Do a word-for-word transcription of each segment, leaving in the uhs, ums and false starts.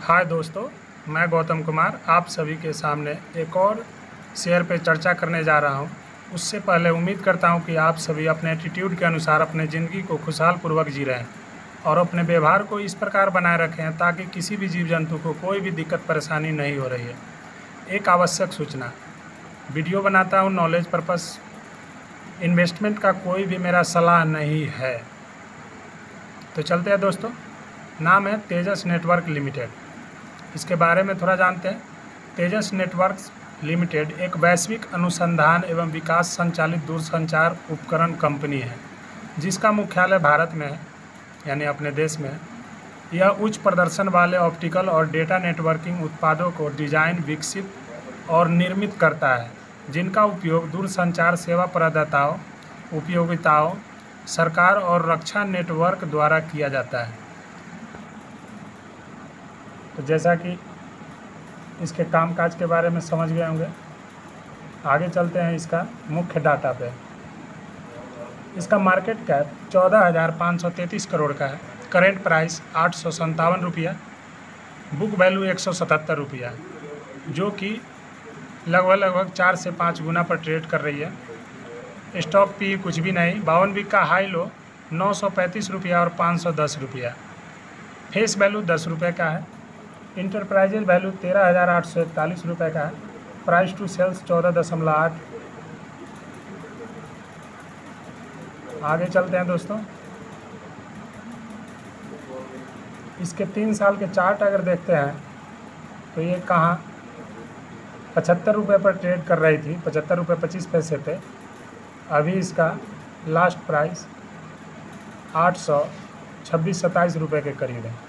हाय दोस्तों, मैं गौतम कुमार आप सभी के सामने एक और शेयर पे चर्चा करने जा रहा हूं। उससे पहले उम्मीद करता हूं कि आप सभी अपने एटीट्यूड के अनुसार अपने ज़िंदगी को खुशहाल पूर्वक जी रहे हैं और अपने व्यवहार को इस प्रकार बनाए रखें हैं ताकि किसी भी जीव जंतु को कोई भी दिक्कत परेशानी नहीं हो रही है। एक आवश्यक सूचना, वीडियो बनाता हूँ नॉलेज पर्पस, इन्वेस्टमेंट का कोई भी मेरा सलाह नहीं है। तो चलते हैं दोस्तों। नाम है तेजस नेटवर्क लिमिटेड। इसके बारे में थोड़ा जानते हैं। तेजस नेटवर्क्स लिमिटेड एक वैश्विक अनुसंधान एवं विकास संचालित दूरसंचार उपकरण कंपनी है जिसका मुख्यालय भारत में है, यानी अपने देश में। यह उच्च प्रदर्शन वाले ऑप्टिकल और डेटा नेटवर्किंग उत्पादों को डिजाइन, विकसित और निर्मित करता है जिनका उपयोग दूरसंचार सेवा प्रदाताओं, उपयोगिताओं, सरकार और रक्षा नेटवर्क द्वारा किया जाता है। तो जैसा कि इसके कामकाज के बारे में समझ गए होंगे, आगे चलते हैं इसका मुख्य डाटा पे। इसका मार्केट कैप चौदह हज़ार पाँच सौ तैंतीस करोड़ का है। करेंट प्राइस आठ सौ संतावन रुपया, बुक वैल्यू एक सौ सतहत्तर रुपया, जो कि लगभग लगभग चार से पाँच गुना पर ट्रेड कर रही है। स्टॉक पी कुछ भी नहीं। बावन वीक का हाई लो नौ सौ पैंतीस रुपया और पाँच सौ दस रुपया। फेस वैल्यू दस रुपये का है। इंटरप्राइजेज वैल्यू तेरह हज़ार आठ सौ इकतालीस रुपये का है। प्राइस टू सेल्स चौदह दशमलव आठ। आगे चलते हैं दोस्तों। इसके तीन साल के चार्ट अगर देखते हैं तो ये कहाँ पचहत्तर रुपये पर ट्रेड कर रही थी, पचहत्तर रुपये पच्चीस पैसे पे। अभी इसका लास्ट प्राइस आठ सौ छब्बीस सत्ताईस रुपये के करीब है।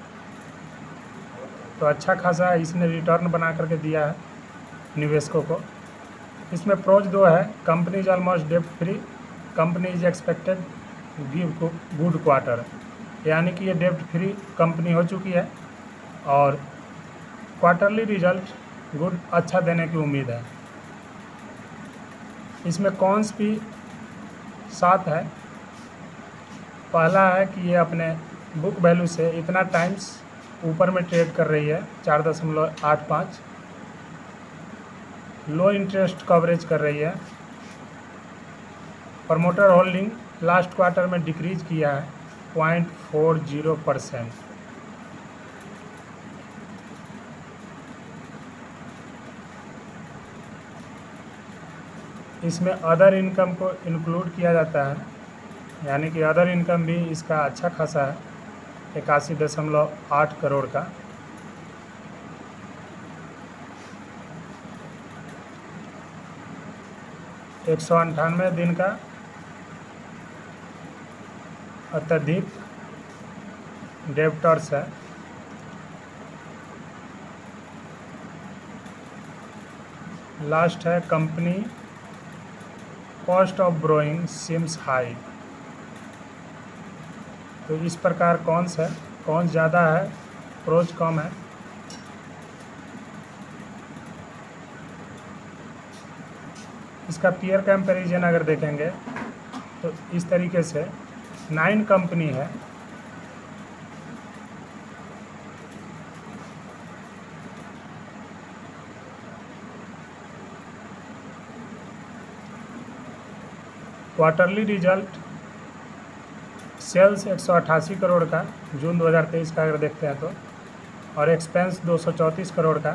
तो अच्छा खासा इसने रिटर्न बना करके दिया है निवेशकों को। इसमें प्रोज दो है। कंपनी इज ऑलमोस्ट डेब्ट free, company is expected give good quarter, यानी कि ये डेब्ट फ्री कंपनी हो चुकी है और क्वार्टरली रिजल्ट गुड अच्छा देने की उम्मीद है। इसमें कॉन्स भी सात है। पहला है कि ये अपने बुक वैल्यू से इतना टाइम्स ऊपर में ट्रेड कर रही है, चार दशमलव आठ पाँच। लो इंटरेस्ट कवरेज कर रही है। प्रमोटर होल्डिंग लास्ट क्वार्टर में डिक्रीज किया है पॉइंट फोर जीरो परसेंट। इसमें अदर इनकम को इंक्लूड किया जाता है, यानी कि अदर इनकम भी इसका अच्छा खासा है, इक्यासी दशमलव आठ करोड़ का। एक सौ अंठानवे दिन का अत्यधिक डेब्टर्स है। लास्ट है company cost of borrowing seems high. तो इस प्रकार कौन सा है, कौन ज़्यादा है, प्रोज कम है। इसका पीयर कंपैरिजन अगर देखेंगे तो इस तरीके से नाइन कंपनी है। क्वार्टरली रिजल्ट सेल्स एक सौ अट्ठासी करोड़ का जून दो हज़ार तेईस का अगर देखते हैं तो, और एक्सपेंस दो सौ चौंतीस करोड़ का।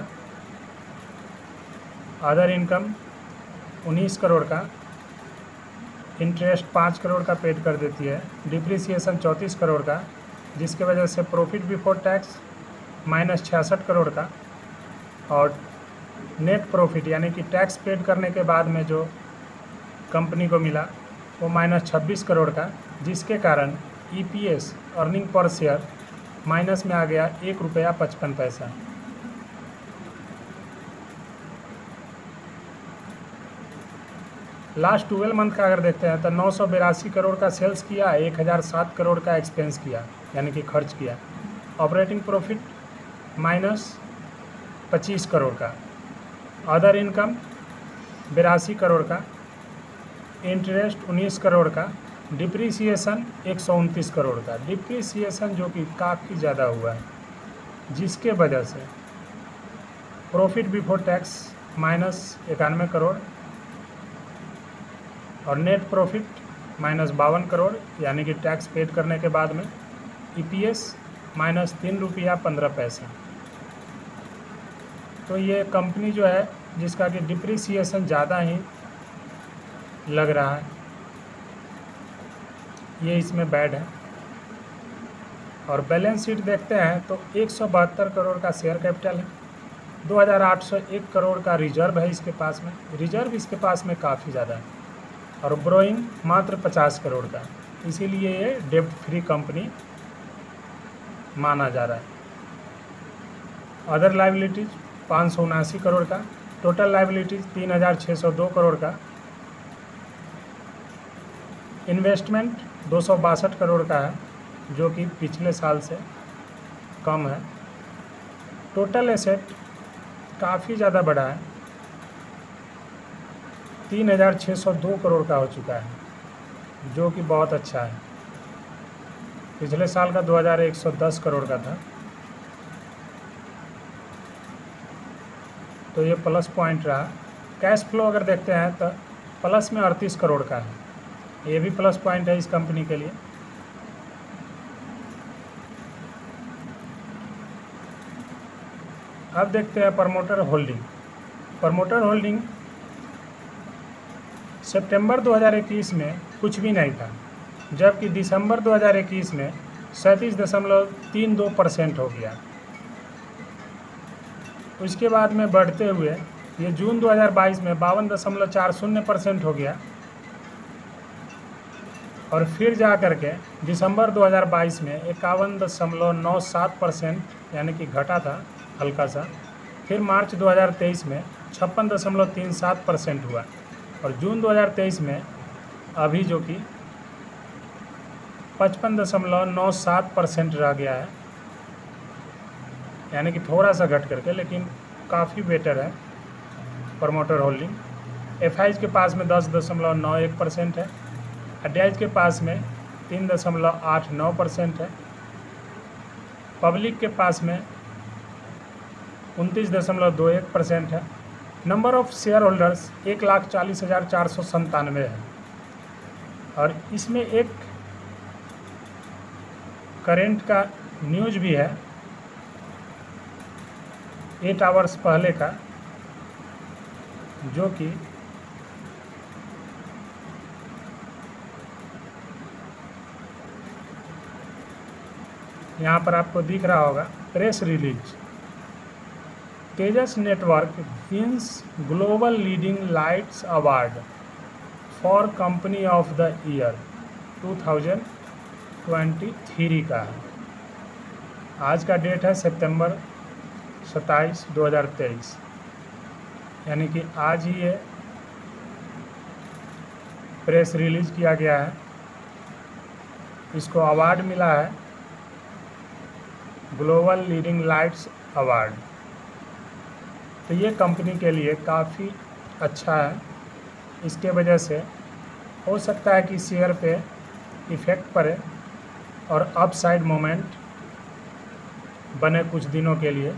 अदर इनकम उन्नीस करोड़ का। इंटरेस्ट पाँच करोड़ का पेड कर देती है। डिप्रिसिएशन चौंतीस करोड़ का, जिसके वजह से प्रॉफिट बिफोर टैक्स माइनस छियासठ करोड़ का। और नेट प्रॉफिट यानी कि टैक्स पेड करने के बाद में जो कंपनी को मिला वो माइनस छब्बीस करोड़ का, जिसके कारण EPS earning per share minus में आ गया एक रुपया पचपन पैसा। लास्ट ट्वेल्व मंथ का अगर देखते हैं तो नौ सौ बिरासी करोड़ का सेल्स किया, एक हज़ार सात करोड़ का एक्सपेंस किया, यानी कि खर्च किया। ऑपरेटिंग प्रॉफिट माइनस पच्चीस करोड़ का। अदर इनकम बिरासी करोड़ का। इंटरेस्ट उन्नीस करोड़ का। डिप्रिसिएशन एक सौ उनतीस करोड़ का। डिप्रिसिएशन जो कि काफ़ी ज़्यादा हुआ है। जिसके वजह से प्रॉफिट बिफोर टैक्स माइनस इक्यानवे करोड़ और नेट प्रॉफिट माइनस बावन करोड़, यानी कि टैक्स पेड करने के बाद में ईपीएस माइनस तीन रुपया पंद्रह पैसा। तो ये कंपनी जो है जिसका कि डिप्रिसिएशन ज़्यादा ही लग रहा है, ये इसमें बैड है। और बैलेंस शीट देखते हैं तो एक सौ बहत्तर करोड़ का शेयर कैपिटल है, दो हज़ार आठ सौ एक करोड़ का रिजर्व है इसके पास में, रिजर्व इसके पास में काफ़ी ज़्यादा है, और ब्रोइंग मात्र पचास करोड़ का है, इसीलिए ये डेब्ट फ्री कंपनी माना जा रहा है। अदर लाइबिलिटीज़ पाँच सौ उनासी करोड़ का, टोटल लाइबिलिटीज़ तीन हज़ार छः सौ दो करोड़ का, इन्वेस्टमेंट दो सौ बासठ करोड़ का है जो कि पिछले साल से कम है। टोटल एसेट काफ़ी ज़्यादा बढ़ा है, तीन हज़ार छः सौ दो करोड़ का हो चुका है जो कि बहुत अच्छा है। पिछले साल का दो हज़ार एक सौ दस करोड़ का था, तो ये प्लस पॉइंट रहा। कैश फ्लो अगर देखते हैं तो प्लस में अड़तीस करोड़ का है, ये भी प्लस पॉइंट है इस कंपनी के लिए। अब देखते हैं प्रमोटर होल्डिंग। प्रमोटर होल्डिंग सितंबर दो हज़ार इक्कीस में कुछ भी नहीं था, जबकि दिसंबर दो हज़ार इक्कीस में सैंतीस दशमलव तीन दो परसेंट हो गया। उसके बाद में बढ़ते हुए ये जून दो हज़ार बाईस में बावन दशमलव चार शून्य परसेंट हो गया, और फिर जा कर के दिसंबर दो हज़ार बाईस में इक्यावन दशमलव नौ सात परसेंट यानी कि घटा था हल्का सा। फिर मार्च दो हज़ार तेईस में छप्पन दशमलव तीन सात परसेंट हुआ, और जून दो हज़ार तेईस में अभी जो कि पचपन दशमलव नौ सात परसेंट रह गया है, यानी कि थोड़ा सा घट करके, लेकिन काफ़ी बेटर है प्रमोटर होल्डिंग। एफआईज के पास में दस दशमलव नौ एक परसेंट है, एडआईज के पास में तीन दशमलव आठ नौ परसेंट है, पब्लिक के पास में उनतीस दशमलव दो एक परसेंट है। नंबर ऑफ शेयर होल्डर्स एक लाख चालीस हज़ार चार सौ संतानवे है, और इसमें एक करेंट का न्यूज भी है एट आवर्स पहले का, जो कि यहाँ पर आपको दिख रहा होगा press release. Tejas network wins global leading lights award for company of the year दो हज़ार तेईस का है। आज का डेट है सितंबर सत्ताईस दो हज़ार तेईस, यानी कि आज ही ये प्रेस रिलीज किया गया है। इसको अवार्ड मिला है ग्लोबल लीडिंग लाइट्स अवार्ड, तो ये कंपनी के लिए काफ़ी अच्छा है। इसके वजह से हो सकता है कि शेयर पे इफ़ेक्ट पड़े और अपसाइड मोमेंट बने कुछ दिनों के लिए।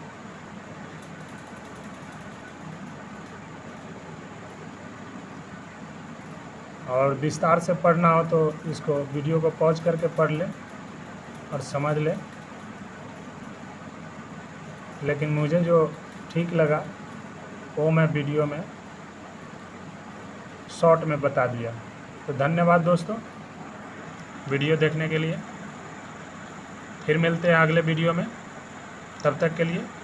और विस्तार से पढ़ना हो तो इसको वीडियो को पॉज करके पढ़ ले और समझ ले, लेकिन मुझे जो ठीक लगा वो मैं वीडियो में शॉर्ट में बता दिया। तो धन्यवाद दोस्तों वीडियो देखने के लिए। फिर मिलते हैं अगले वीडियो में, तब तक के लिए